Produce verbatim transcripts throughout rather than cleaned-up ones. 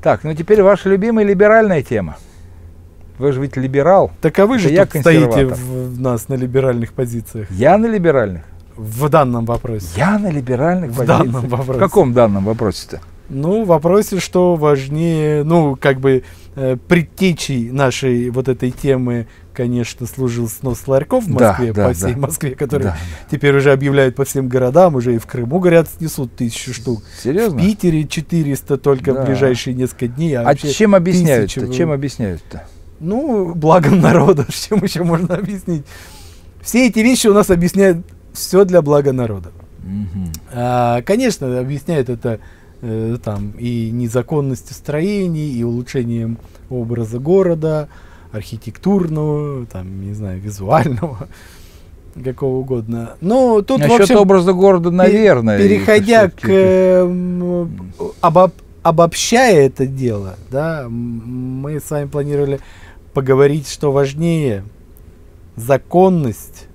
Так, ну теперь ваша любимая либеральная тема. Вы же ведь либерал. Так а вы же я тут стоите в, в нас на либеральных позициях. Я на либеральных? В данном вопросе. Я на либеральных в позициях? Данном вопросе. В каком данном вопросе-то? Ну, в вопросе, что важнее, ну, как бы э, предтечей нашей вот этой темы, конечно, служил снос ларьков в Москве, да, по да, всей да. Москве, которые да. теперь уже объявляют по всем городам, уже и в Крыму, говорят, снесут тысячу штук. Серьезно? В Питере четыреста только да. в ближайшие несколько дней. А, а чем объясняют-то? Чем объясняют-то? Ну, благом народа, чем еще можно объяснить. Все эти вещи у нас объясняют все для блага народа. Угу. А, конечно, объясняют это э, там и незаконностью строений, и улучшением образа города, архитектурного, там, не знаю, визуального, какого угодно. Но тут, насчет в общем, образа города, наверное. Переходя к э, обоб, обобщая это дело, да, мы с вами планировали поговорить, что важнее: законность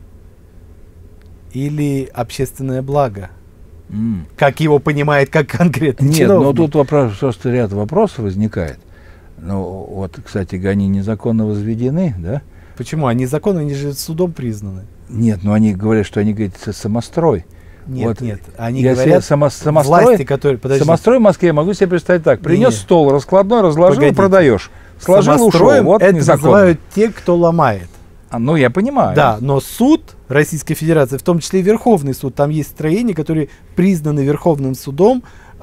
или общественное благо. Mm. Как его понимает, как конкретно Нет, чиновник. но тут вопрос, просто ряд вопросов возникает. Ну, вот, кстати, они незаконно возведены, да? Почему? Они законно, они же судом признаны. Нет, но они говорят, что они, говорят, самострой. Нет, вот, нет, они если говорят, само, самострой, власти, которые... Подожди. Самострой в Москве, могу себе представить так. Принес Нет. стол раскладной, разложил, Погодите. продаешь. Сложил, ушел. Вот это незаконно. называют те, кто ломает. А, ну, я понимаю. Да, но суд Российской Федерации, в том числе и Верховный суд, там есть строения, которые признаны Верховным судом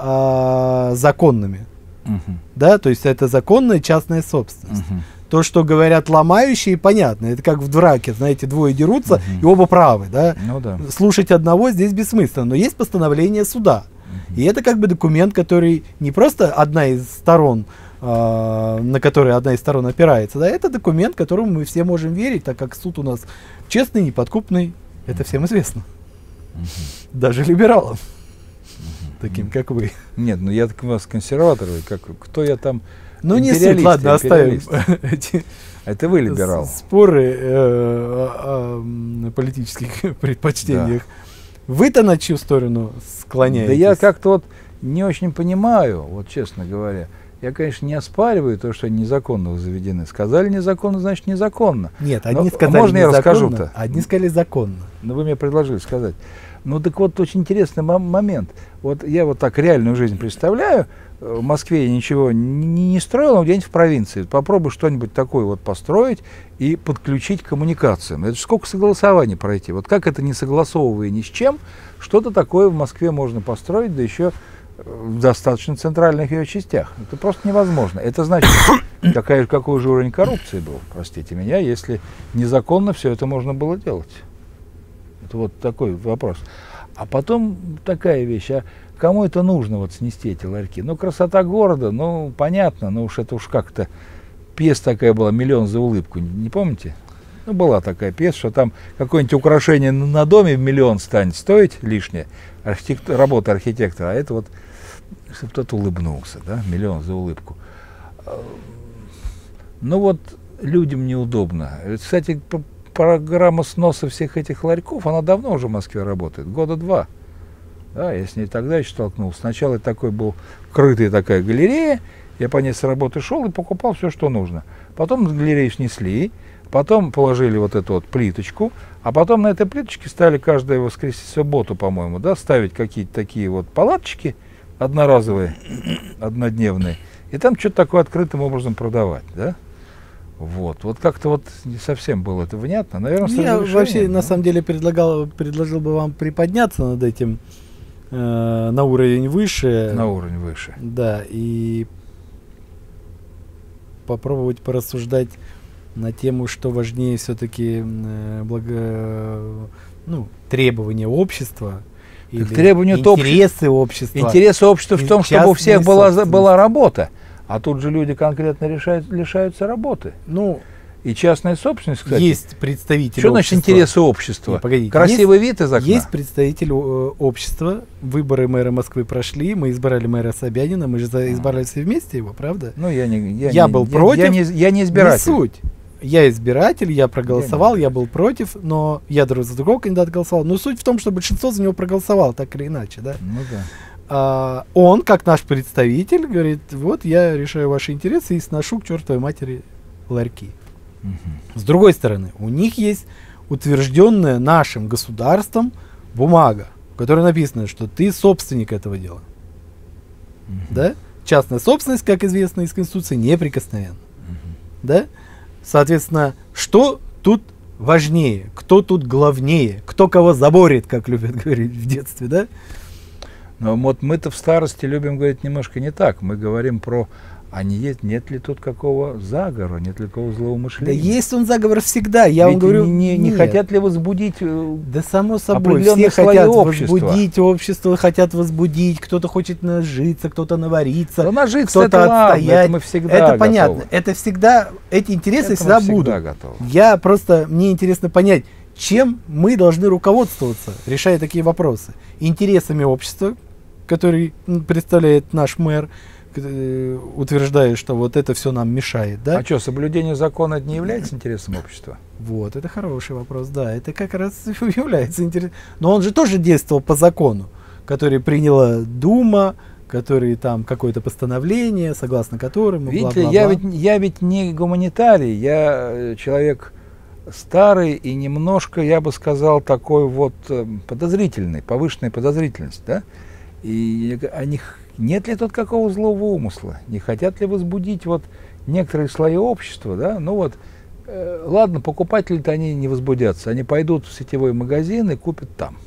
э, законными. Угу. Да, то есть это законная частная собственность. Угу. То, что говорят ломающие, понятно. Это как в драке, знаете, двое дерутся, Угу. и оба правы, да? Ну, да. Слушать одного здесь бессмысленно, но есть постановление суда. Угу. И это как бы документ, который не просто одна из сторон, э, на который одна из сторон опирается, да, это документ, которому мы все можем верить, так как суд у нас честный, неподкупный, это всем известно. Угу. Даже либералам, таким как вы. Нет, ну я так у вас консерватор, как, кто я там? Ну не суть, ладно, оставим эти это вы либерал. Споры э, о, о политических предпочтениях. Да. Вы-то на чью сторону склоняетесь? Да я как-то вот не очень понимаю, вот честно говоря. Я, конечно, не оспариваю то, что они незаконно заведены. Сказали незаконно, значит незаконно. Нет, одни Но, сказали можно незаконно, я расскажу-то? Одни сказали законно. Ну, вы мне предложили сказать. Ну, так вот, очень интересный момент. Вот я вот так реальную жизнь представляю. В Москве я ничего не, не строил, но где-нибудь в провинции. Попробуй что-нибудь такое вот построить и подключить к коммуникациям. Это же сколько согласований пройти. Вот как это, не согласовывая ни с чем, что-то такое в Москве можно построить, да еще в достаточно центральных ее частях. Это просто невозможно. Это значит, какая, какой же уровень коррупции был, простите меня, если незаконно все это можно было делать. Это вот такой вопрос. А потом такая вещь, а кому это нужно, вот снести эти ларьки? Ну, красота города, ну, понятно, ну уж это уж как-то, пьеса такая была, «Миллион за улыбку», не помните? Ну, была такая пьеса, что там какое-нибудь украшение на доме в миллион станет стоить лишнее, архитектор, работа архитектора, а это вот, чтобы кто-то улыбнулся, да, миллион за улыбку. Ну вот, людям неудобно. Кстати, программа сноса всех этих ларьков, она давно уже в Москве работает, года два. Да, я с ней тогда еще столкнулся. Сначала такой был крытая такая галерея, я по ней с работы шел и покупал все, что нужно. Потом с галереи снесли, потом положили вот эту вот плиточку, а потом на этой плиточке стали каждое воскресенье, субботу, по-моему, да, ставить какие-то такие вот палаточки одноразовые, однодневные, и там что-то такое открытым образом продавать, да. Вот, вот как-то вот не совсем было это внятно. Наверное, я вообще, на самом деле, предлагал, предложил бы вам приподняться над этим э, на уровень выше. На уровень выше. Да, и попробовать порассуждать на тему, что важнее все-таки э, благо, ну, требования общества. Или требования интересы общества. Интересы общества в том, чтобы у всех была, была работа. А тут же люди конкретно решают, лишаются работы. Ну, и частная собственность, кстати. Есть представители Что значит общества. интересы общества? Нет, погодите, Красивый есть, вид из окна? Есть представитель э, общества. Выборы мэра Москвы прошли. Мы избрали мэра Собянина. Мы же за, избрали все вместе его, правда? Ну, я не Я, я не, был я, против. Я не, я не избиратель. Не суть. Я избиратель, я проголосовал, я, я был против, но я за другого кандидата голосовал. Но суть в том, что большинство за него проголосовало, так или иначе, да? Ну да. а, он, как наш представитель, говорит, вот я решаю ваши интересы и сношу к чертовой матери ларьки. Угу. С другой стороны, у них есть утвержденная нашим государством бумага, в которой написано, что ты собственник этого дела. Угу. Да? Частная собственность, как известно из Конституции, неприкосновенна. Угу. Да? Соответственно, что тут важнее, кто тут главнее, кто кого заборит, как любят говорить в детстве, да? Но вот мы-то в старости любим говорить немножко не так. Мы говорим про, а не есть, нет ли тут какого заговора, нет ли какого злоумышления. Да есть он заговор всегда, я Ведь вам говорю. Не, не хотят ли возбудить Да само собой, все хотят общества. возбудить общество, хотят возбудить, кто-то хочет нажиться, кто-то навариться, да нажиться кто-то это отстоять. Ладно, это мы всегда это готовы. Понятно, это всегда, эти интересы это всегда, всегда будут. Готовы. Я просто, мне интересно понять, чем мы должны руководствоваться, решая такие вопросы. Интересами общества, который представляет наш мэр, э, утверждая, что вот это все нам мешает, да? А что, соблюдение закона не является интересом общества? Вот, это хороший вопрос, да, это как раз является интересом. Но он же тоже действовал по закону, который приняла Дума, который там какое-то постановление, согласно которому... Видите, бла-бла-бла. я ведь, я ведь не гуманитарий, я человек старый и немножко, я бы сказал, такой вот подозрительный, повышенная подозрительность, да? И о них нет ли тут какого злого умысла? Не хотят ли возбудить вот некоторые слои общества, да? Ну вот, э, ладно, покупатели-то они не возбудятся, они пойдут в сетевой магазин и купят там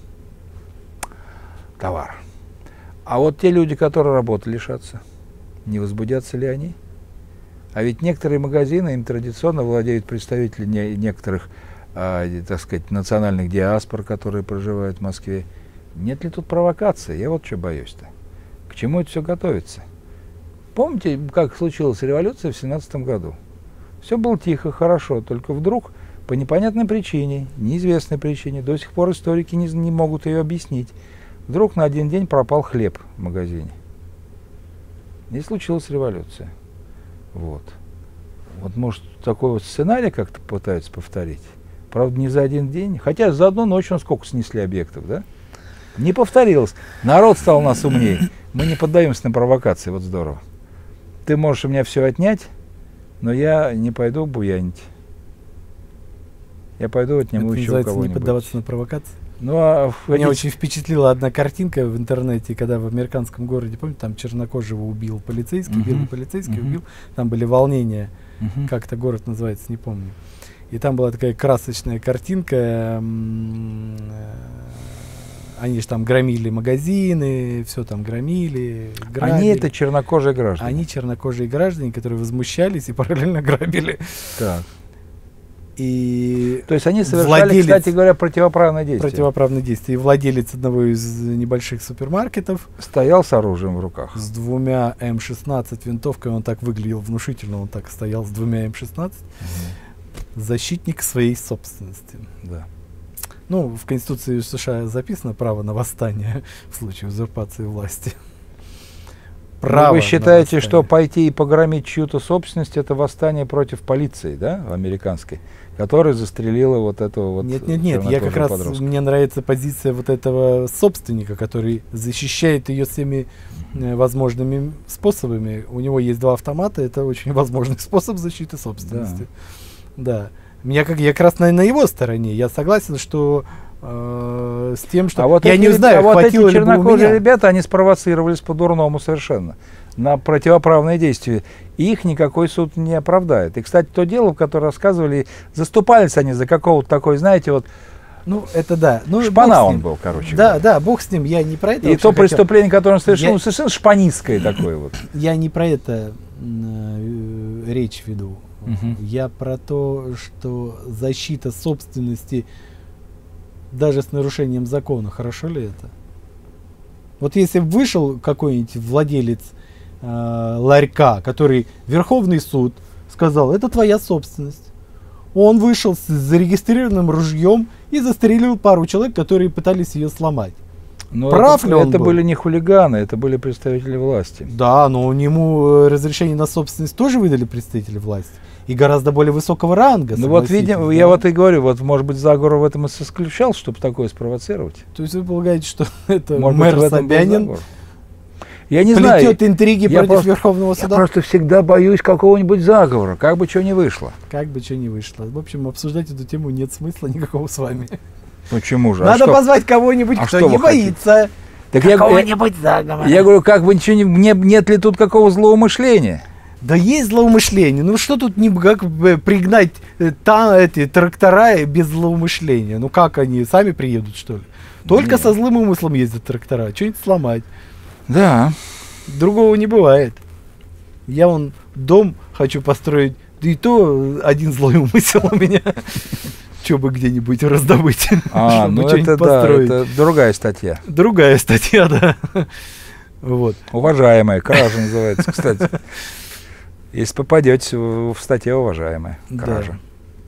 товар. А вот те люди, которые работы лишатся, не возбудятся ли они? А ведь некоторые магазины, им традиционно владеют представители не, некоторых, э, так сказать, национальных диаспор, которые проживают в Москве. Нет ли тут провокации? Я вот что боюсь-то. К чему это все готовится? Помните, как случилась революция в семнадцатом году? Все было тихо, хорошо, только вдруг по непонятной причине, неизвестной причине, до сих пор историки не, не могут ее объяснить, вдруг на один день пропал хлеб в магазине. И случилась революция. Вот. Вот может такой вот сценарий как-то пытаются повторить. Правда, не за один день. Хотя за одну ночь он сколько снесли объектов, да? Не повторилось. Народ стал у нас умнее. Мы не поддаемся на провокации. Вот здорово. Ты можешь у меня все отнять, но я не пойду буянить. Я пойду отниму Это еще у кого-нибудь. Не поддаваться на провокации? Ну, а Меня хотите... очень впечатлила одна картинка в интернете, когда в американском городе, помните, там чернокожего убил полицейский, uh-huh. белый полицейский uh-huh. убил. Там были волнения. Uh-huh. Как-то город называется, не помню. И там была такая красочная картинка. Они же там громили магазины, все там громили, грабили. Они это чернокожие граждане? Они чернокожие граждане, которые возмущались и параллельно грабили. Так. И То есть они совершали, владелец, кстати говоря, противоправное действие? Противоправное действие. И владелец одного из небольших супермаркетов стоял с оружием в руках. С двумя эм шестнадцать винтовками, он так выглядел внушительно, он так стоял с двумя эм шестнадцать. Угу. Защитник своей собственности. Да. Ну, в Конституции США записано право на восстание в случае узурпации власти. Право вы считаете, что пойти и погромить чью-то собственность — это восстание против полиции, да, американской, которая застрелила вот этого вот... Нет, нет, нет, я как раз, подростка. Мне нравится позиция вот этого собственника, который защищает ее всеми э, возможными способами. У него есть два автомата, это очень возможный способ защиты собственности. Да. Да. Меня как, я как раз на, на его стороне. Я согласен, что э, с тем, что... А вот я эти, не знаю, а вот эти ли чернокожие ребята, они спровоцировались по-дурному совершенно на противоправные действия. И их никакой суд не оправдает. И, кстати, то дело, в которое рассказывали, заступались они за какого-то такой, знаете, вот... Ну, это да. Ну, шпана он был, короче Да, говоря. Да, бог с ним, я не про это. И то преступление, хотел. которое он совершил, я... ну, совершенно шпанистское такое вот. Я не про это э, речь веду. Uh-huh. Я про то, что защита собственности даже с нарушением закона, хорошо ли это? Вот если бы вышел какой-нибудь владелец э, ларька, который Верховный суд сказал, это твоя собственность. Он вышел с зарегистрированным ружьем и застрелил пару человек, которые пытались ее сломать. Но Прав это, ли он это был? были не хулиганы, это были представители власти. Да, но ему разрешение на собственность тоже выдали представители власти. И гораздо более высокого ранга. Ну вот видимо, да? я вот и говорю, вот может быть заговор в этом и исключал, чтобы такое спровоцировать. То есть вы полагаете, что это может мэр Собянин Я не плетет знаю. интриги Я против просто, Верховного я суда. просто всегда боюсь какого-нибудь заговора, как бы что ни вышло. Как бы что ни вышло. В общем, обсуждать эту тему нет смысла никакого с вами. Почему же? Надо а что? позвать кого-нибудь, а кто что не вы хотите? боится. Так я, Какого-нибудь заговора. я говорю, как бы ничего не, не, нет ли тут какого злоумышления? Да есть злоумышление. Ну что тут не как бы пригнать э, та, эти трактора без злоумышления? Ну как они сами приедут, что ли? Только Нет. со злым умыслом ездят трактора. Что-нибудь сломать. Да. Другого не бывает. Я вон дом хочу построить, да и то один злой умысел у меня. Че бы где-нибудь раздобыть, А, чтобы ну что-нибудь это да, построить. это другая статья. Другая статья, да. Вот. Уважаемая, кража называется, кстати. Если попадете в статье уважаемая, Да. кража.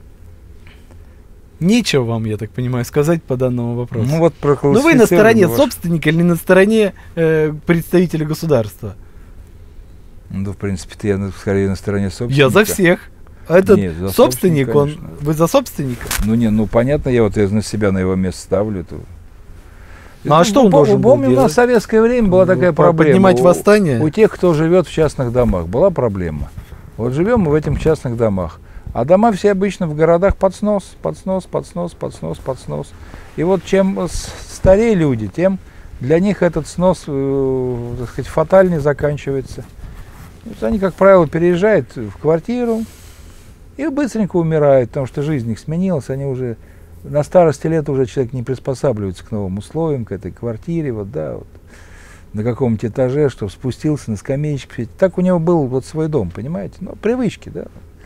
Нечего вам, я так понимаю, сказать по данному вопросу. Ну вот про Ну вы на стороне ваш- собственника или на стороне э, представителя государства? Ну, в принципе, я на- скорее на стороне собственника. Я за всех. А этот Нет, за собственник, собственника, он... конечно. Вы за собственника? Ну не, ну понятно, я вот я на себя на его место ставлю. То... Ну, а Это, что он пом- должен был Помню, у нас делать? в советское время была Ну, такая по- проблема. поднимать У- восстание? У тех, кто живет в частных домах, была проблема. Вот живем мы в этих частных домах. А дома все обычно в городах под снос, под снос, под снос, под снос, под снос. И вот чем с- старее люди, тем для них этот снос, э, так сказать, фатальнее заканчивается. Вот они, как правило, переезжают в квартиру и быстренько умирают, потому что жизнь их сменилась, они уже на старости лет уже человек не приспосабливается к новым условиям, к этой квартире, вот, да, вот, на каком-нибудь этаже, чтобы спустился на скамеечку. сидеть. Так у него был вот свой дом, понимаете? Ну, привычки, да.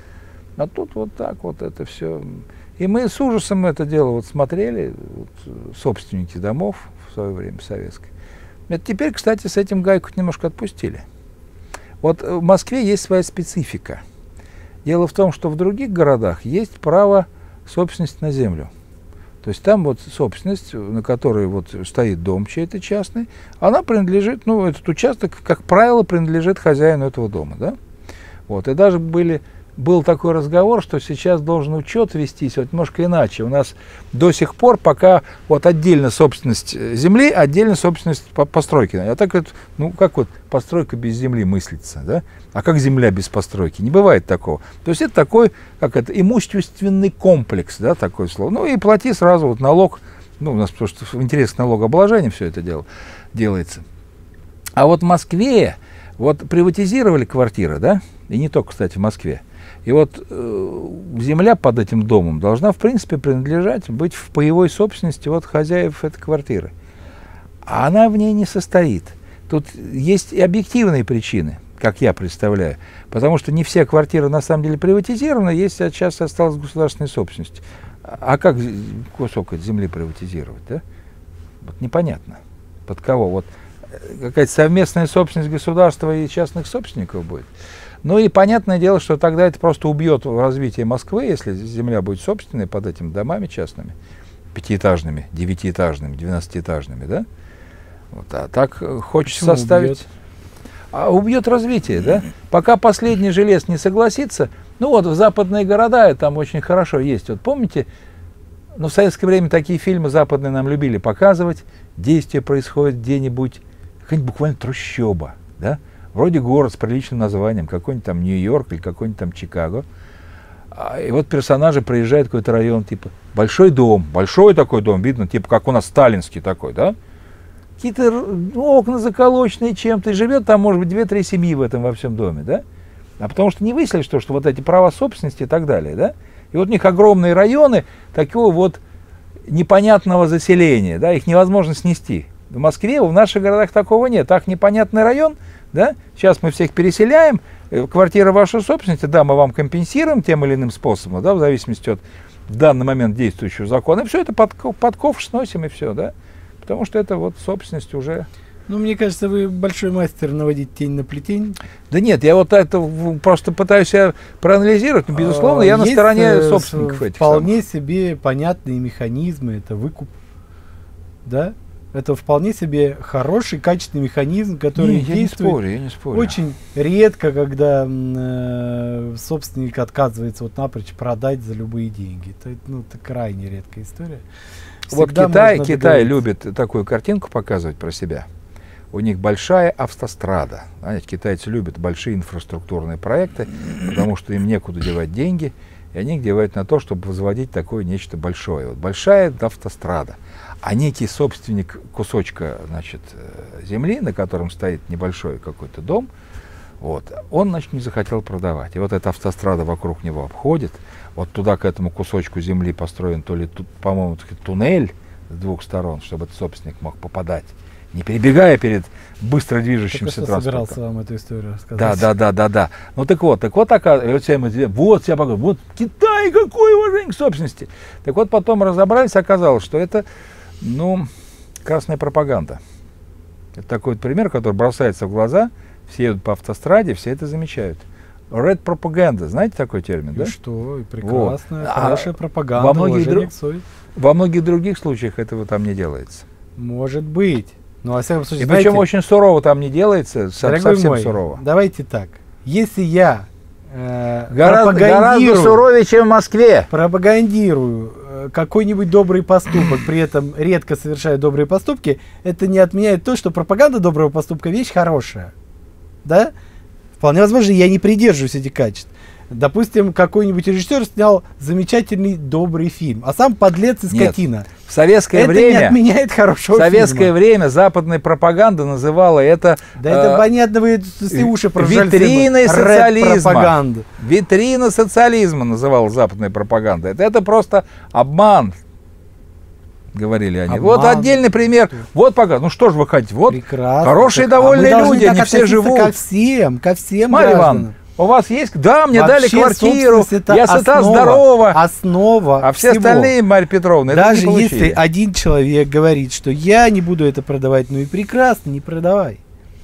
А тут вот так вот это все. И мы с ужасом это дело вот смотрели, вот, собственники домов в свое время советской. Это теперь, кстати, с этим гайку немножко отпустили. Вот в Москве есть своя специфика. Дело в том, что в других городах есть право собственности на землю. То есть там вот собственность, на которой вот стоит дом чей-то частный, она принадлежит, ну, этот участок, как правило, принадлежит хозяину этого дома, да? Вот, и даже были, был такой разговор, что сейчас должен учет вестись вот немножко иначе. У нас до сих пор пока вот отдельно собственность земли, отдельно собственность по постройки. А так вот, ну, как вот постройка без земли мыслится, да? А как земля без постройки? Не бывает такого. То есть это такой, как это, имущественный комплекс, да, такое слово. Ну и плати сразу вот налог, ну, у нас потому что в интересах налогообложения все это дело делается. А вот в Москве, вот приватизировали квартиры, да, и не только, кстати, в Москве. И вот э, земля под этим домом должна, в принципе, принадлежать, быть в паевой собственности вот хозяев этой квартиры. А она в ней не состоит. Тут есть и объективные причины, как я представляю. Потому что не все квартиры на самом деле приватизированы, есть сейчас осталась государственная собственность. А как кусок от земли приватизировать, да? Вот непонятно. Под кого? Вот какая-то совместная собственность государства и частных собственников будет. Ну и понятное дело, что тогда это просто убьет развитие Москвы, если земля будет собственной под этими домами частными, пятиэтажными, девятиэтажными, двенадцатиэтажными, да? Вот, а так хочется Почему составить... убьет? А убьет развитие, да? Пока последний желез не согласится, ну вот в западные города там очень хорошо есть. Вот помните, ну в советское время такие фильмы западные нам любили показывать, действие происходит где-нибудь, какая-нибудь буквально трущоба, да? Вроде город с приличным названием, какой-нибудь там Нью-Йорк или какой-нибудь там Чикаго. А, и вот персонажи приезжают в какой-то район, типа, большой дом, большой такой дом, видно, типа, как у нас сталинский такой, да? Какие-то ну, окна заколоченные чем-то, и живет там, может быть, две-три семьи в этом во всем доме, да? А потому что не выяснили, что, что вот эти права собственности и так далее, да? И вот у них огромные районы такого вот непонятного заселения, да, их невозможно снести. В Москве, в наших городах такого нет. Так непонятный район, да, сейчас мы всех переселяем, квартира вашей собственности, да, мы вам компенсируем тем или иным способом, да, в зависимости от в данный момент действующего закона, и все это под, под ковш сносим, и все, да, потому что это вот собственность уже... Ну, мне кажется, вы большой мастер наводить тень на плетень. Да нет, я вот это в- просто пытаюсь себя проанализировать, но, безусловно, я на Есть, стороне э, собственников с- этих Вполне самых. себе понятные механизмы, это выкуп, да? Это вполне себе хороший, качественный механизм, который Не, я не действует спорю, я не спорю. очень редко, когда м, э, собственник отказывается вот напрочь продать за любые деньги. Это, ну, это крайне редкая история. Вот Всегда Китай, можно Китай договориться. любит такую картинку показывать про себя. у них большая автострада. Знаете, китайцы любят большие инфраструктурные проекты, потому что им некуда девать деньги, и они их девают на то, чтобы возводить такое нечто большое. Вот большая автострада. А некий собственник кусочка, значит, земли, на котором стоит небольшой какой-то дом, вот, он, значит, не захотел продавать. И вот эта автострада вокруг него обходит. Вот туда, к этому кусочку земли построен, то ли, по-моему, туннель с двух сторон, чтобы этот собственник мог попадать, не перебегая перед быстро движущимся транспортом. Я транспортом. собирался вам эту историю рассказать. Да, да, да, да, да. Ну так вот, так вот, оказывается, вот я покажу, вот Китай, какое уважение к собственности. Так вот, потом разобрались, оказалось, что это, ну, красная пропаганда. Это такой вот пример, который бросается в глаза, все едут по автостраде, все это замечают. Red propaganda, знаете такой термин, И да? что, и прекрасная, Вот. хорошая А пропаганда, во многих, уважение дру- к совести. во многих других случаях этого там не делается. Может быть. Ну, во всяком случае, И знаете, причем очень сурово там не делается, со- дорогой совсем мой, сурово. давайте так. Если я э, Гораздо, гораздо пропагандирую, суровее, чем в Москве. пропагандирую э, какой-нибудь добрый поступок, при этом редко совершаю добрые поступки, это не отменяет то, что пропаганда доброго поступка вещь хорошая. Да? Вполне возможно, я не придерживаюсь этих качеств. Допустим, какой-нибудь режиссер снял замечательный добрый фильм, а сам подлец и Нет. скотина. В советское Это не время, отменяет в хорошего советское фильма. время западная пропаганда называла это Да это э, понятно, вы все уши прожали. витриной всем. социализма. Рэп-пропаганда. Витрина социализма называла западная пропаганда. Это, это просто обман, говорили они. Обман. Вот отдельный пример. Вот пока. Ну что ж вы хотите? Вот Прекрасно. хорошие, Так, довольные а мы должны люди, так они все относиться живут. Ко всем, ко всем Марья гражданам. Ивановна, у вас есть? Да, мне Вообще, дали квартиру, собственность это я сыта, основа, здорова. Основа А все всего. остальные, Марья Петровна, это Даже не получили. если один человек говорит, что я не буду это продавать, ну и прекрасно, не продавай.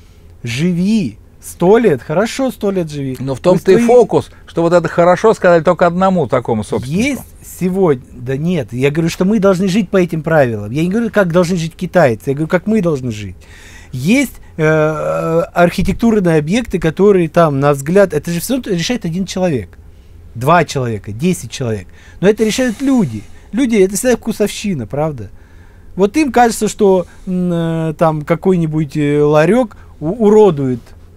Живи. Сто лет, хорошо, сто лет живи. Но в том-то Пусть и твои- фокус, что вот это хорошо сказали только одному такому собственнику. Есть сегодня, да нет, я говорю, что мы должны жить по этим правилам. Я не говорю, как должны жить китайцы, я говорю, как мы должны жить. Есть э, архитектурные объекты, которые там, на взгляд, это же все решает один человек, два человека, десять человек. Но это решают люди. Люди, это всегда вкусовщина, правда? Вот им кажется, что м, э, там какой-нибудь э, ларек у- уродует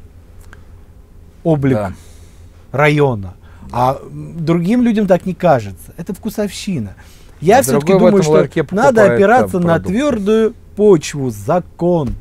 облик Да. района. А м, другим людям так не кажется. Это вкусовщина. Я А все-таки другой в думаю, этом что ларьке надо покупает опираться там на продукты. твердую почву, закон.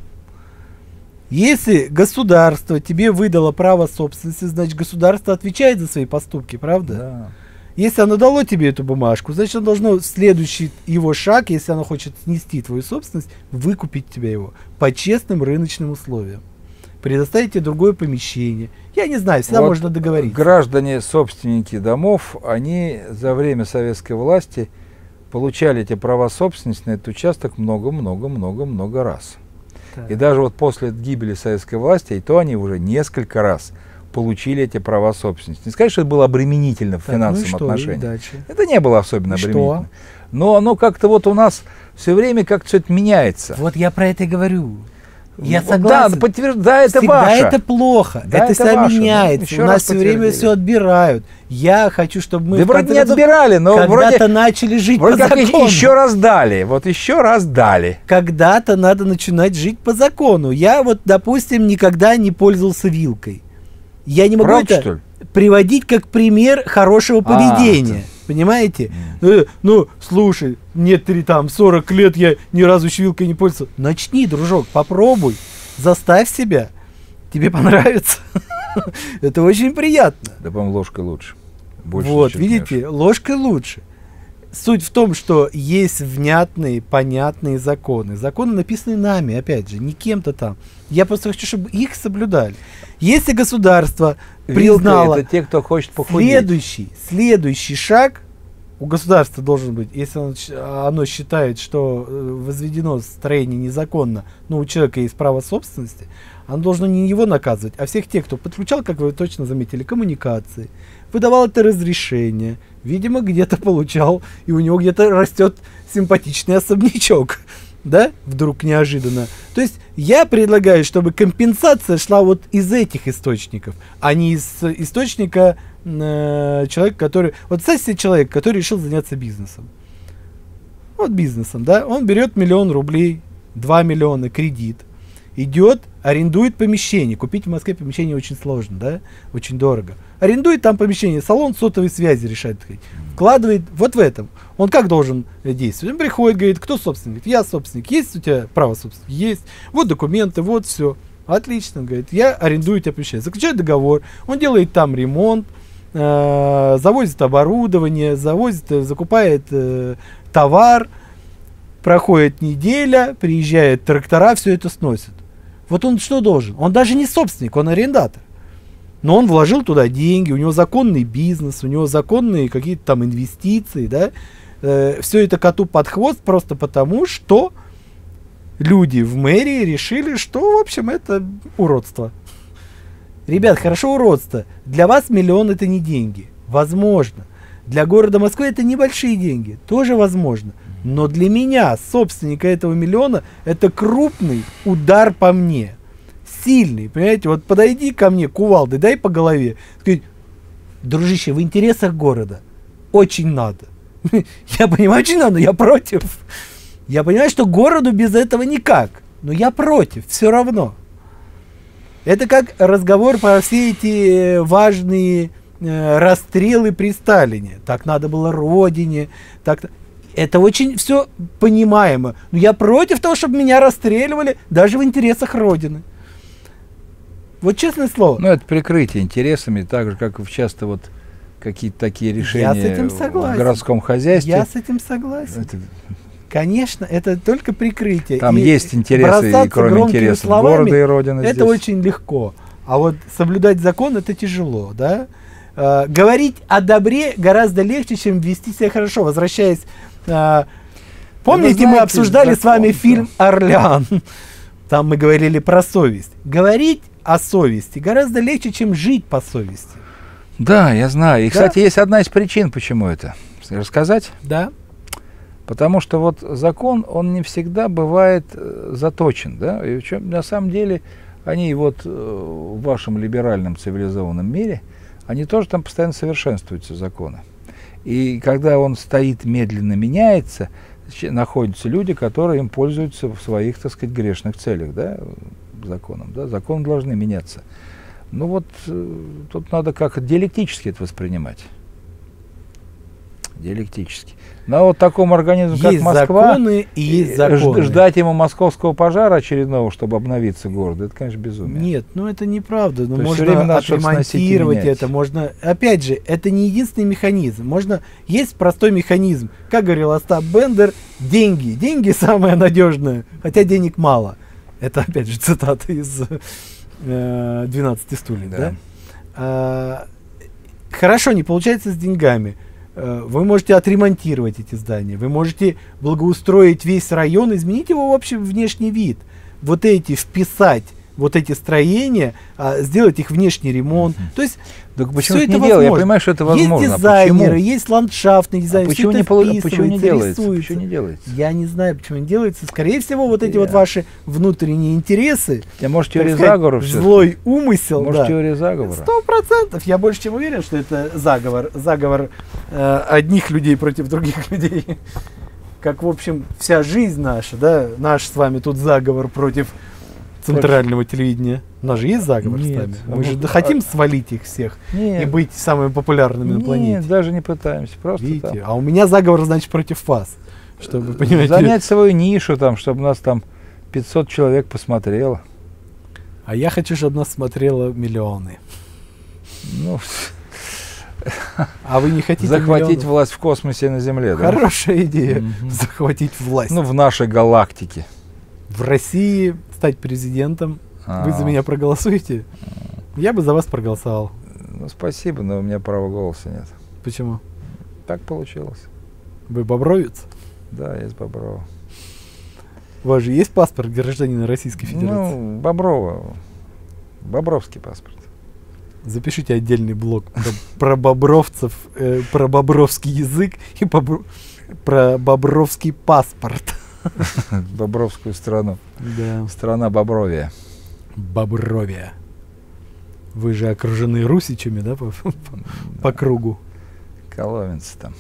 Если государство тебе выдало право собственности, значит государство отвечает за свои поступки, правда? Да. Если оно дало тебе эту бумажку, значит оно должно в следующий его шаг, если оно хочет снести твою собственность, выкупить тебе его по честным рыночным условиям. Предоставить тебе другое помещение. Я не знаю, всегда Вот можно договориться. Граждане, собственники домов, они за время советской власти получали эти права собственности на этот участок много-много-много-много раз. Так. И даже вот после гибели советской власти, и то они уже несколько раз получили эти права собственности. Не сказать, что это было обременительно в Так, финансовом ну и что, и отношении. дальше? Это не было особенно И что? обременительно. Но оно как-то вот у нас все время как-то все это меняется. Вот я про это и говорю. Я Ну, согласен. Да, подтвержд- да, это Всегда ваше. это плохо. Да, это это всегда ваше. Ну, меняется. еще У раз нас все время подтвердили. все отбирают. Я хочу, чтобы мы Да в вроде конце не концов отбирали, но когда-то вроде, начали жить вроде по как и- закону. еще раз дали. Вот еще раз дали. Когда-то надо начинать жить по закону. Я вот, допустим, никогда не пользовался вилкой. Я не могу Правда, это что ли? приводить как пример хорошего А, поведения. Понимаете? Ну, ну, слушай, мне три, там, сорок лет, я ни разу еще вилкой не пользовался. Начни, дружок, попробуй. Заставь себя. Тебе понравится. Это очень приятно. Да, по-моему, ложкой лучше. Больше Вот, зачерпнешь. видите, ложкой лучше. Суть в том, что есть внятные, понятные законы. Законы написаны нами, опять же, не кем-то там. Я просто хочу, чтобы их соблюдали. Если государство Вилка признало это те, кто хочет похудеть. следующий, следующий шаг у государства должен быть, если оно, щ- оно считает, что э, возведено строение незаконно, но у человека есть право собственности, оно должно не его наказывать, а всех тех, кто подключал, как вы точно заметили, коммуникации, выдавал это разрешение, видимо, где-то получал, и у него где-то растет симпатичный особнячок, да, вдруг неожиданно. То есть я предлагаю, чтобы компенсация шла вот из этих источников, а не из э, источника э, человека, который... Вот представьте себе человек, который решил заняться бизнесом. Вот бизнесом, да, он берет миллион рублей, два миллиона кредит, идет, арендует помещение. Купить в Москве помещение очень сложно, да, очень дорого. Арендует там помещение, салон сотовой связи решает, вкладывает вот в этом. Он как должен действовать? Он приходит, говорит, кто собственник? Я собственник. Есть у тебя право собственника? Есть. Вот документы, вот все. Отлично, говорит, я арендую тебе помещение. Заключает договор, он делает там ремонт, э, завозит оборудование, завозит, э, закупает э, товар, проходит неделя, приезжают трактора, все это сносят. Вот он что должен? Он даже не собственник, он арендатор. Но он вложил туда деньги, у него законный бизнес, у него законные какие-то там инвестиции, да. Э, все это коту под хвост просто потому, что люди в мэрии решили, что, в общем, это уродство. Ребят, хорошо уродство. Для вас миллион это не деньги. Возможно. Для города Москвы это небольшие деньги. Тоже возможно. Но для меня, собственника этого миллиона, это крупный удар по мне. Сильный. Понимаете, вот подойди ко мне кувалдой, дай по голове. Скажи, дружище, в интересах города очень надо. Я понимаю, очень надо, но я против. Я понимаю, что городу без этого никак, но я против, все равно. Это как разговор про все эти важные э, расстрелы при Сталине. Так надо было Родине. Так... Это очень все понимаемо. Но я против того, чтобы меня расстреливали даже в интересах Родины. Вот честное слово. Ну, это прикрытие интересами, так же, как часто вот какие-то такие решения я с этим согласен. В городском хозяйстве. Я с этим согласен. Это... Конечно, это только прикрытие. Там и есть интересы, и кроме интересов словами, города и Родины. Это здесь. очень легко. А вот соблюдать закон это тяжело, да? Э, говорить о добре гораздо легче, чем вести себя хорошо. Возвращаясь, э, помните, знаете, мы обсуждали закон, с вами да. фильм «Орлеан». Там мы говорили про совесть. Говорить о совести гораздо легче, чем жить по совести. Да, я знаю. И, да? кстати, есть одна из причин, почему это. Рассказать? Да. Потому что вот закон, он не всегда бывает э, заточен, да, и в чем, на самом деле они вот э, в вашем либеральном цивилизованном мире, они тоже там постоянно совершенствуются, законы. И когда он стоит, медленно меняется, находятся люди, которые им пользуются в своих, так сказать, грешных целях, да, законом, да, законы должны меняться. Ну вот, э, тут надо как диалектически это воспринимать. Диалектически. На вот таком организме, как есть Москва, законы и есть законы. Ждать ему московского пожара очередного, чтобы обновиться город, это, конечно, безумие. Нет, ну это неправда. Ну, можно отремонтировать это, можно. Опять же, это не единственный механизм. Можно. Есть простой механизм. Как говорил Остап Бендер, деньги. Деньги самое надежное, хотя денег мало. Это опять же цитата из э, двенадцати стульев. Да. Да? А, хорошо, не получается с деньгами. Вы можете отремонтировать эти здания, вы можете благоустроить весь район, изменить его в общем внешний вид. Вот эти вписать, вот эти строения, а, сделать их внешний ремонт. Mm-hmm. То есть так почему это не делать? Я понимаю, что это возможно. Есть дизайнеры, есть ландшафтный дизайн. А почему, не пол... почему не делается? Почему не делается? Я не знаю, почему не делается. Скорее всего, вот эти yeah. вот ваши внутренние интересы. Я, может, теория заговора все. Злой умысел. Может, да. теория заговора. Сто процентов. Я больше чем уверен, что это заговор. Заговор э, одних людей против других людей. Как, в общем, вся жизнь наша, да, наш с вами тут заговор против центрального телевидения. У нас же есть заговор Нет, с нами. Мы ну, же а... хотим свалить их всех нет, и быть самыми популярными нет, на планете. Нет, даже не пытаемся. Просто видите, там. а у меня заговор, значит, против вас. Чтобы вы понимаете. Занять свою нишу, там, чтобы нас там пятьсот человек посмотрело. А я хочу, чтобы нас смотрело миллионы. Ну, а вы не хотите захватить миллионов? Власть в космосе и на Земле, да? Хорошая идея. Mm-hmm. Захватить власть. Ну, в нашей галактике. В России стать президентом. А-а-а. Вы за меня проголосуете? А-а-а. Я бы за вас проголосовал. Ну, спасибо, но у меня права голоса нет. Почему? Так получилось. Вы бобровец? Да, я из Боброва. У вас же есть паспорт гражданина Российской Федерации? Ну, Боброва. Бобровский паспорт. Запишите отдельный блог про, про бобровцев, э, про бобровский язык и бобро, про бобровский паспорт. Бобровскую страну. Да. Страна Бобровия. Бобровия. Вы же окружены русичами, да, по, по, по кругу? Коломенцы там.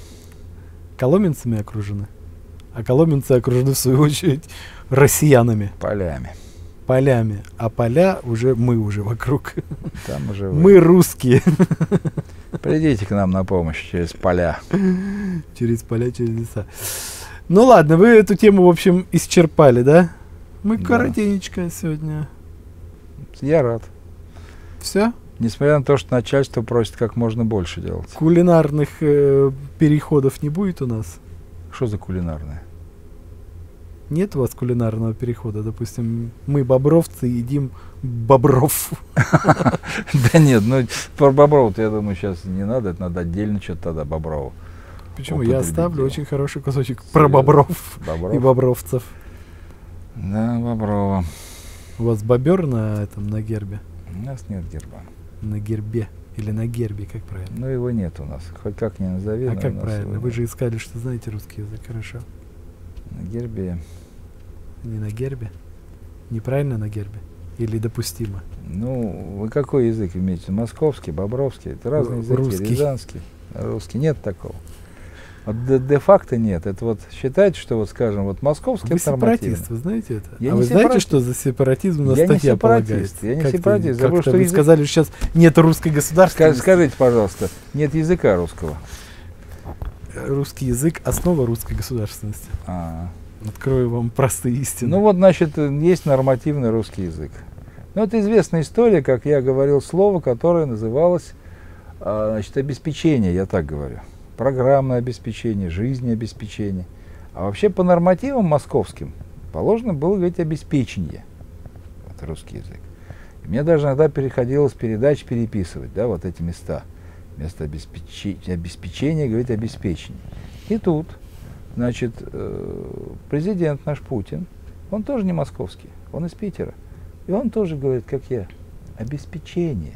Коломенцами окружены? А коломенцы окружены, в свою очередь, россиянами. Полями. полями, а поля уже мы уже вокруг. Там уже вы. Мы русские. Придите к нам на помощь через поля. Через поля, через леса. Ну ладно, вы эту тему, в общем, исчерпали, да? Мы Да. коротенечко сегодня. Я рад. Все? Несмотря на то, что начальство просит как можно больше делать. Кулинарных э, переходов не будет у нас? Что за кулинарное? Нет у вас кулинарного перехода? Допустим, мы, бобровцы, едим бобров. Да нет, ну про Боброва-то, я думаю, сейчас не надо. Это надо отдельно что-то тогда Боброву. Почему? Я Употребить оставлю дело. очень хороший кусочек про бобров и Бобров? бобровцев. Да, Боброва. У вас бобер на этом, на гербе? У нас нет герба. На гербе. Или на гербе, как правильно? Ну, его нет у нас. Хоть как ни назови. А но как у нас правильно? его Вы нет. же искали, что знаете русский язык. Хорошо. На гербе. Не на гербе? Неправильно на гербе? Или допустимо? Ну, вы какой язык имеете? Московский, бобровский? Это разные языки. Русский. Рязанский. Русский. Нет такого. Вот де- де-факто нет. Это вот считайте, что вот, скажем, вот московский Вы это нормативно. сепаратист, вы знаете это? Я а не вы знаете, сепаратист. что за сепаратизм у нас Я не статья сепаратист, полагается? я не Как-то- сепаратист, забыл, как-то что вы язык- сказали, что сейчас нет русской Ска- государственности. Скажите, пожалуйста, нет языка русского? Русский язык — основа русской государственности. А. Открою вам простые истины. Ну вот, значит, э, есть нормативный русский язык. Ну, это известная история, как я говорил, слово, которое называлось, а, значит, обеспечение, я так говорю. Программное обеспечение, жизнеобеспечение. А вообще по нормативам московским положено было говорить обеспечение. Вот русский язык. И мне даже иногда приходилось передач переписывать, да, вот эти места. Вместо обеспечи- обеспечения говорить обеспечение. И тут, значит, э, президент наш Путин, он тоже не московский, он из Питера. И он тоже говорит, как я, обеспечение.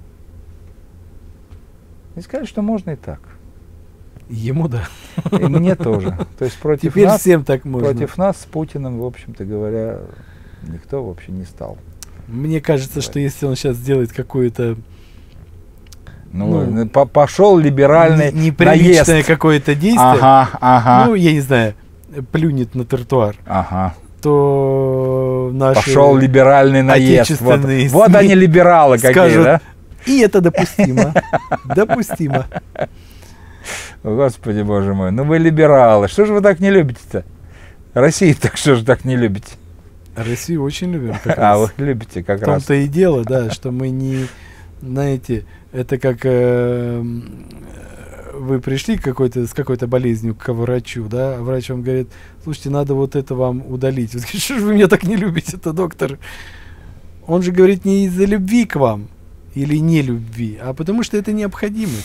И сказали, что можно и так. Ему да. И мне тоже. То есть против Теперь нас, всем так можно. против нас с Путиным, в общем-то говоря, никто вообще не стал. Мне кажется, Да. что если он сейчас сделает какое-то Ну, Ну, по- пошел либеральный не- неприличное наезд. какое-то действие, Ага, ага, ну, я не знаю, плюнет на тротуар, ага. то наши... Пошел либеральный наезд. Вот, отечественные вот СМИ они либералы какие, скажут, да? И это допустимо. Допустимо. Господи, боже мой, ну вы либералы. Что же вы так не любите-то? Россию так что же так не любите? Россию очень любим. Как А, раз. вы любите как В раз. том-то и дело, да, что мы не, знаете, это как э, вы пришли к какой-то, с какой-то болезнью к врачу, да, а врач вам говорит, слушайте, надо вот это вам удалить. Вы говорите, что же вы меня так не любите-то, доктор? Он же говорит не из-за любви к вам или не любви, а потому что это необходимость.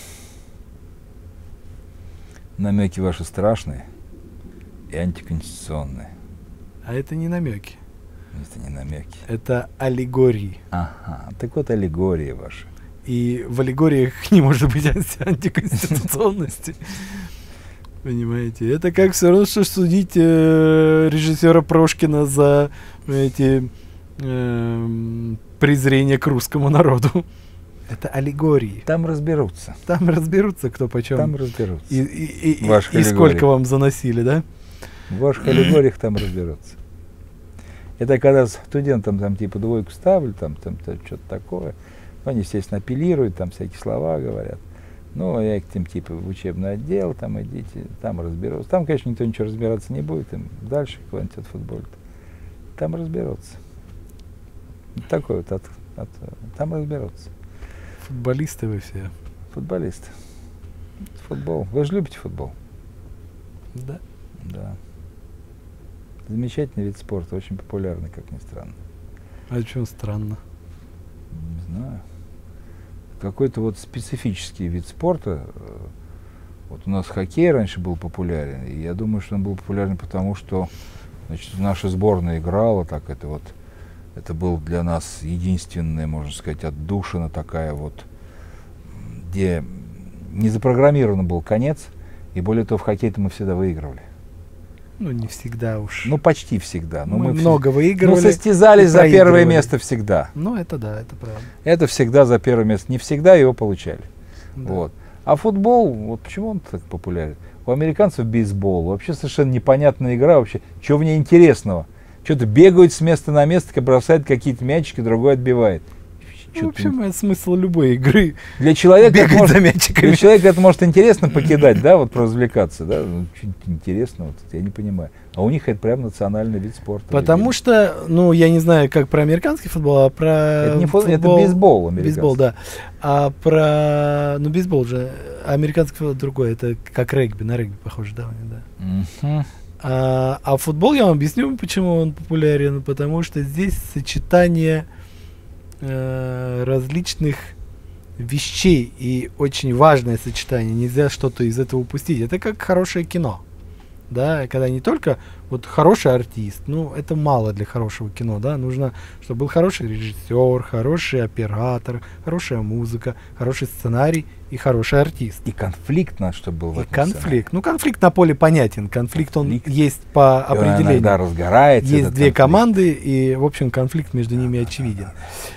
Намеки ваши страшные и антиконституционные. А это не намеки, Это не намеки. это аллегории. Ага, так вот аллегории ваши. И в аллегориях не может быть анти- антиконституционности. Понимаете? Это как все равно, что судить э, режиссера Прошкина за эти эм, презрение к русскому народу. Это аллегории. Там разберутся. Там разберутся, кто почем. Там разберутся. И, и- и- В ваших и аллегориях. сколько вам заносили, да? В ваших аллегориях там разберутся. Это когда студентам там типа двойку ставлю, там, там, там что-то такое. Ну, они, естественно, апеллируют, там всякие слова говорят. Ну, я их тем типа в учебный отдел, там идите, там разберутся. Там, конечно, никто ничего разбираться не будет, им дальше куда-нибудь от футбола. Там разберутся. Вот такой вот от, от, там разберутся. Футболисты вы все. Футболисты. Футбол. Вы же любите футбол? Да. Да. Замечательный вид спорта, очень популярный, как ни странно. А что странно? Не знаю. Какой-то вот специфический вид спорта. э, Вот у нас хоккей раньше был популярен, и я думаю, что он был популярен потому, что, значит, наша сборная играла, так это вот, это был для нас единственная, можно сказать, отдушина такая вот, м, где не запрограммирован был конец, и более того, в хоккей-то мы всегда выигрывали. Ну, не всегда уж. Ну, почти всегда. Но мы, мы вс- много ну, выигрывали. состязались и за первое проигрывали. место всегда. Ну, это да, это правда. Это всегда за первое место. Не всегда его получали. Да. Вот. А футбол, вот почему он так популярен? У американцев бейсбол. Вообще совершенно непонятная игра вообще. Что в ней интересного? что-то бегают с места на место, бросают какие-то мячики, другой отбивает. Ну, в общем, это смысл любой игры. Для человека, бегать это может, за мячиками. Для человека это может интересно покидать, да, вот развлекаться, да, ну, интересно, вот, я не понимаю. А у них это прям национальный вид спорта. Потому что, ну, я не знаю, как про американский футбол, а про это не футбол, футбол, это бейсбол американский. Бейсбол, да. А про, ну, бейсбол же, американский футбол другой, это как регби, на регби похоже, да, да. Uh-huh. А, а футбол, я вам объясню, почему он популярен, потому что здесь сочетание э, различных вещей и очень важное сочетание, нельзя что-то из этого упустить. Это как хорошее кино, да, когда не только вот хороший артист, ну это мало для хорошего кино, да, нужно, чтобы был хороший режиссер, хороший оператор, хорошая музыка, хороший сценарий и хороший артист. И конфликт наш, чтобы был в И этом конфликт. сценарии. Ну, конфликт на поле понятен. Конфликт, Конфликт. он есть по И он определению. иногда разгорается. Есть этот две конфликт. команды, и, в общем, конфликт между ними очевиден.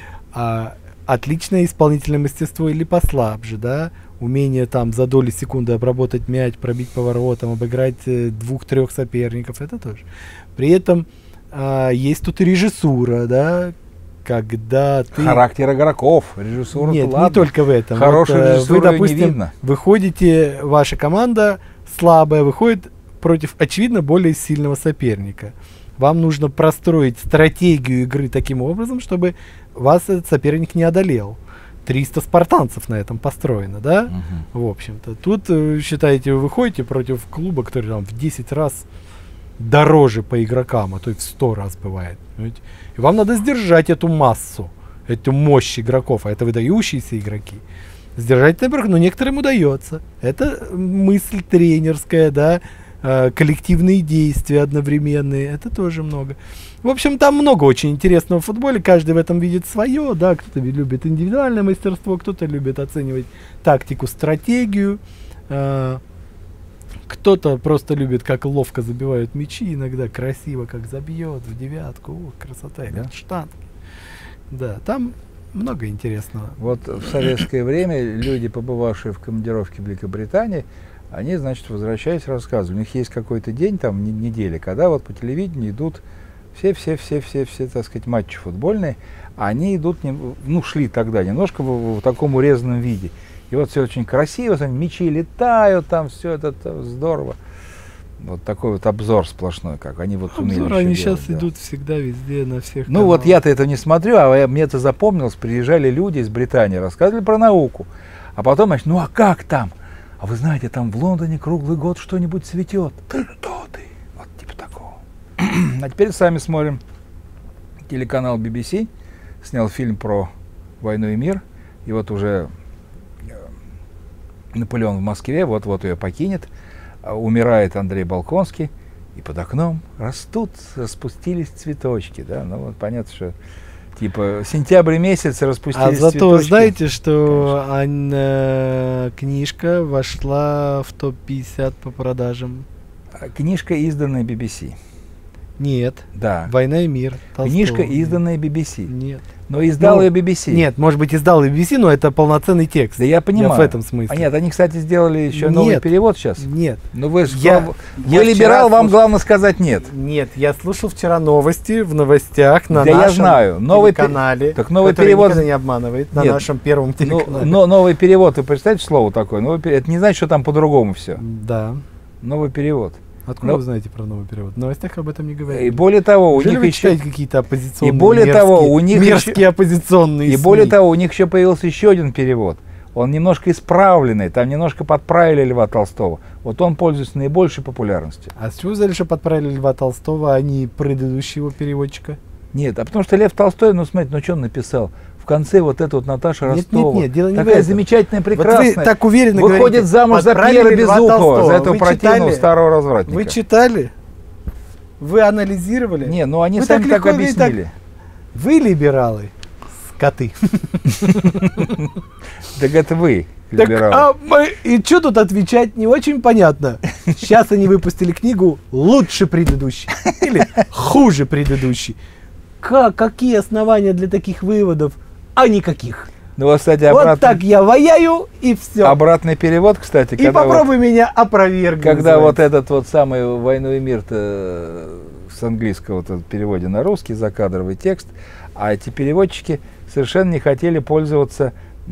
А, отличное исполнительное мастерство или послабже, да, умение там за доли секунды обработать мяч, пробить поворотом, обыграть э, двух-трех соперников, это тоже. При этом а, есть тут и режиссура, да, когда ты... Характер игроков, режиссура. Нет, ладно. не только в этом. Хорошую вот, э, режиссуру вы, допустим, не видно. выходите, ваша команда слабая, выходит против, очевидно, более сильного соперника. Вам нужно простроить стратегию игры таким образом, чтобы вас этот соперник не одолел. триста спартанцев на этом построено, да? Угу. В общем-то. Тут, э, считаете, вы выходите против клуба, который там в десять раз дороже по игрокам, а то и в сто раз бывает. Понимаете? И вам надо сдержать эту массу, эту мощь игроков, а это выдающиеся игроки. Сдержать, например, но некоторым удается. Это мысль тренерская, да, э, коллективные действия одновременные, это тоже много. В общем, там много очень интересного в футболе, каждый в этом видит свое, да, кто-то любит индивидуальное мастерство, кто-то любит оценивать тактику, стратегию, э, кто-то просто любит, как ловко забивают мячи, иногда красиво, как забьет в девятку, о, красота, Да? как штанги. Да, там много интересного. Вот в советское время люди, побывавшие в командировке в Великобритании, они, значит, возвращаясь, рассказывали, у них есть какой-то день, там, не- неделя, когда вот по телевидению идут все-все-все-все-все, так сказать, матчи футбольные, а они идут, не- ну, шли тогда немножко в, в таком урезанном виде. И вот все очень красиво, смотри, мячи летают, там все это, это здорово. Вот такой вот обзор сплошной, как они вот умели. Обзоры, еще они делать, сейчас да. идут всегда везде, на всех Ну вот каналах. я-то это не смотрю, а я- мне это запомнилось, приезжали люди из Британии, рассказывали про науку, а потом, значит, ну а как там? А вы знаете, там в Лондоне круглый год что-нибудь цветет. Ты что ты? Вот типа такого. А теперь сами смотрим. Телеканал би би си снял фильм про войну и мир, и вот уже э, Наполеон в Москве, вот-вот ее покинет, а умирает Андрей Болконский, и под окном растут, распустились цветочки, да, ну вот понятно, что типа сентябрь месяц распустились А зато цветочки. знаете, что ан- э, книжка вошла в топ пятьдесят по продажам? А, Книжка, изданная би би си. Нет. Да. «Война и мир». Толстого. Книжка, изданная би би си. Нет. Но издал Ну, ее би би си. Нет, может быть, издал и би би си, но это полноценный текст. Да я понимаю. в этом смысле. А нет, они, кстати, сделали еще новый Нет. перевод сейчас. Нет. Ну вы, ж- Я- вы я либерал, вчера вам слуш- главное сказать нет. Нет, я слушал вчера новости в новостях на Да я нашем знаю. Новый пе- телеканале, Так новый который перевод- никогда не обманывает, на Нет. нашем первом Ну, телеканале. но новый перевод, вы представляете слово такое? Новый пере- Это не значит, что там по-другому все. Да. Новый перевод. Откуда Но- вы знаете про новый перевод? В новостях об этом не И говорят. более того, у Неужели них вы еще... читаете какие-то оппозиционные, И более мерзкие, того, у них мерзкие еще- оппозиционные И более СМИ? того, у них еще появился еще один перевод. Он немножко исправленный, там немножко подправили Льва Толстого. Вот он пользуется наибольшей популярностью. А с чего взяли, что подправили Льва Толстого, а не предыдущего переводчика? Нет, а потому что Лев Толстой, ну смотрите, ну что он написал? В конце вот эта вот Наташа Нет, Ростова. нет, нет, дело не в такая этом. замечательная, Вот прекрасная. вы так уверенно выходит говорите, замуж за подправили Пьера Льва Безухова, Толстого. за этого Вы противного читали? старого развратника. Вы читали? Вы анализировали? Не, ну они Вы сами так так, легко говорите, объяснили. Вы либералы, скоты. Так это вы, Так, либералы. а мы- и что тут отвечать, не очень понятно. Сейчас они выпустили книгу лучше предыдущей или хуже предыдущей. Как, какие основания для таких выводов? А никаких. Ну вот, кстати, Вот обратно, так я ваяю, и все. обратный перевод, кстати, И попробуй вот, меня опровергнуть. Когда называется. вот этот вот самый «Войну и мир»-то с английского вот, переводе на русский, закадровый текст, а эти переводчики совершенно не хотели пользоваться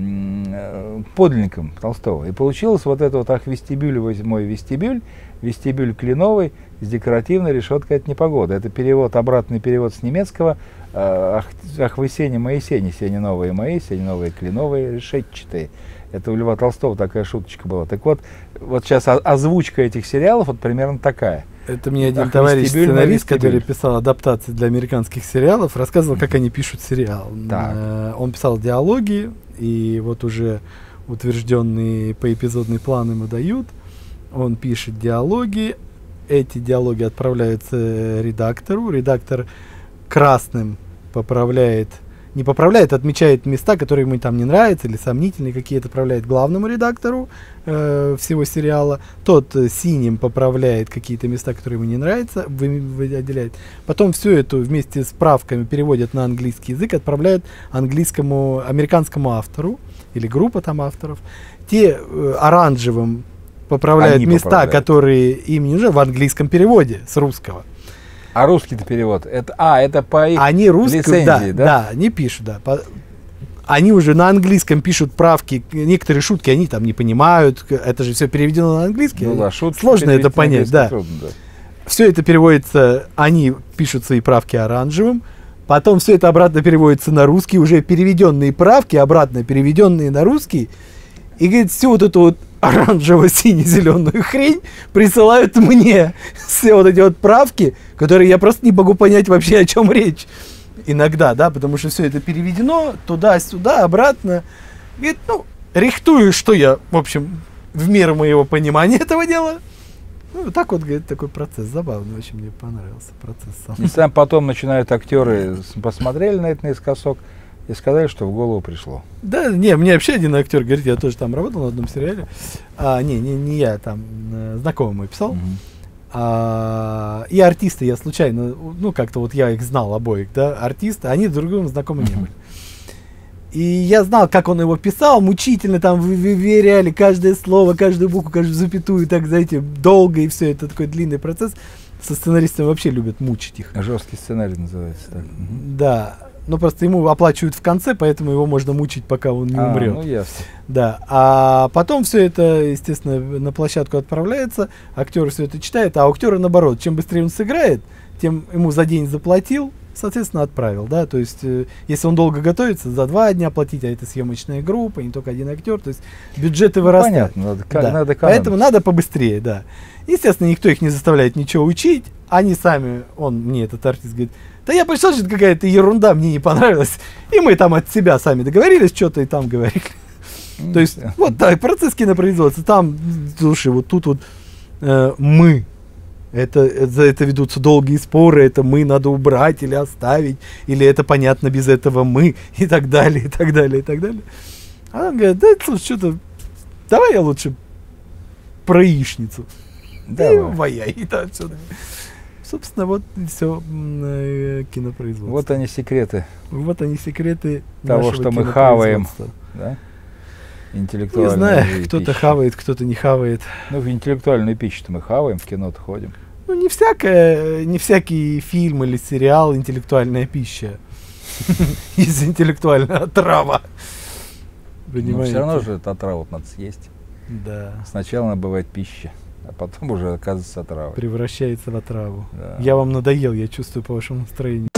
подлинником Толстого. И получилось вот это вот «Ах, вестибюль, мой вестибюль», вестибюль кленовый с декоративной решеткой от непогоды. Это перевод, обратный перевод с немецкого «Ах, ах вы сени мои сени, сени новые мои, сени новые кленовые, решетчатые». Это у Льва Толстого такая шуточка была. Так вот, вот сейчас озвучка этих сериалов вот примерно такая. Это мне один Ах, товарищ, сценарист, вестибюль. который писал адаптации для американских сериалов, рассказывал, как они пишут сериал. Так. Он писал диалоги, и вот уже утвержденные поэпизодные планы ему дают. Он пишет диалоги, эти диалоги отправляются редактору. Редактор красным поправляет, не поправляет, отмечает места, которые ему там не нравятся или сомнительные какие-то, отправляет главному редактору э, всего сериала. Тот э, синим поправляет какие-то места, которые ему не нравятся, вы, выделяет. Потом все это вместе с правками переводят на английский язык, отправляют английскому, американскому автору или группа там авторов. Те э, оранжевым поправляют Они места, поправляют. которые им не нужны, в английском переводе с русского. А русский-то перевод? Это, а, это по их Они русские, лицензии, да, да? да, они пишут, да. По, они уже на английском пишут правки, некоторые шутки они там не понимают, это же все переведено на английский. Ну да, шутки сложно это перевести на понять, да. трудно, да. Все это переводится, они пишут свои правки оранжевым, потом все это обратно переводится на русский, уже переведенные правки, обратно переведенные на русский, и говорит, всю вот эту вот оранжево-сине-зеленую хрень присылают мне. Все вот эти вот правки, которые я просто не могу понять вообще, о чем речь. Иногда, да, потому что все это переведено туда-сюда, обратно. Говорит, ну, рихтую, что я, в общем, в меру моего понимания этого дела. Ну, так вот, говорит, такой процесс. Забавный, очень мне понравился процесс сам. И сам потом начинают актеры, посмотрели на это наискосок и сказали, что в голову пришло. Да, не, мне вообще один актер говорит, я тоже там работал на одном сериале. А, не, не, не я, там э, знакомый мой писал. Угу. А, и артисты я случайно, ну как-то вот я их знал обоих, да, артисты, они друг другу знакомы не были. И я знал, как он его писал, мучительно там выверяли каждое слово, каждую букву, каждую запятую, так, знаете, долго, и все, это такой длинный процесс. Со сценаристами вообще любят мучить их. Жесткий сценарий называется так. Угу. Да. Ну, просто ему оплачивают в конце, поэтому его можно мучить, пока он не а, умрет. Ну, ясно. Да. А потом все это, естественно, на площадку отправляется, актер все это читает, а у актера наоборот, чем быстрее он сыграет, тем ему за день заплатил, соответственно, отправил, да, то есть, э, если он долго готовится, за два дня платить, а это съемочная группа, не только один актер, то есть, бюджеты вырастают. Понятно, надо, да. надо экономить. Поэтому надо побыстрее, да. Естественно, никто их не заставляет ничего учить, они сами, он, мне этот артист говорит, да я пришел, что это какая-то ерунда, мне не понравилось. И мы там от себя сами договорились, что-то и там говорили. Mm-hmm. То есть, вот так, процесс кинопроизводства. Там, слушай, вот тут вот э, мы. Это, за это ведутся долгие споры, это мы надо убрать или оставить, или это понятно без этого мы, и так далее, и так далее, и так далее. А он говорит, да, слушай, что-то, давай я лучше про яичницу. Давай. И ваяй, и да, отсюда. Собственно, вот и все э, кинопроизводство. Вот они секреты. Вот они секреты того, что мы хаваем. Да? Не знаю, кто-то хавает, кто-то не хавает. Ну, в интеллектуальную пищу-то мы хаваем, в кино-то ходим. Ну, не всякое, не всякий фильм или сериал интеллектуальная пища. Из интеллектуальная отрава. Но все равно же эту отраву надо съесть. Да. Сначала она бывает пища, а потом уже оказывается отравой. Превращается в отраву. Да. Я вам надоел, я чувствую по вашему настроению.